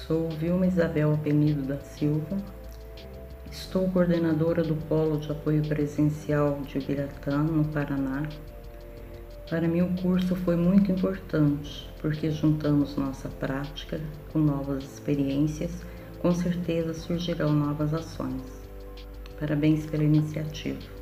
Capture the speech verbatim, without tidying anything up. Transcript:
Sou Vilma Isabel Penido da Silva, estou coordenadora do Polo de Apoio Presencial de Ubiratã, no Paraná. Para mim o curso foi muito importante, porque juntamos nossa prática com novas experiências, com certeza surgirão novas ações. Parabéns pela iniciativa.